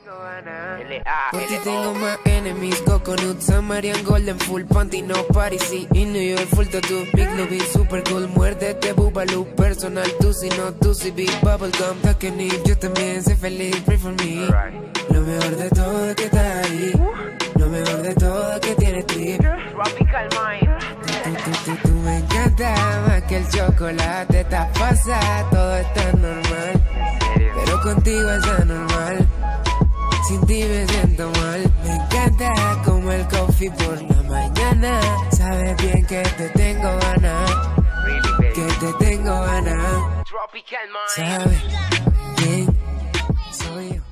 Por ti tengo más enemies, Coconut, Samarian, Golden, Full Panty, no Parisi, in New York, full tattoo, Big Louis, super cool, muérdete, Boobaloo, personal, tú si no, tú si big, bubblegum, Takenip, yo también sé feliz, pray for me. Lo mejor de todo es que estás ahí, lo mejor de todo es que tienes trip. Tropical Mind. Tú me encanta más que el chocolate, estás pasada, todo está normal, pero contigo es anormal. Sin ti me siento mal. Me encanta como el coffee por la mañana. Sabes bien que te tengo ganas, que te tengo ganas. Tropical Mind. Sabes quién soy yo.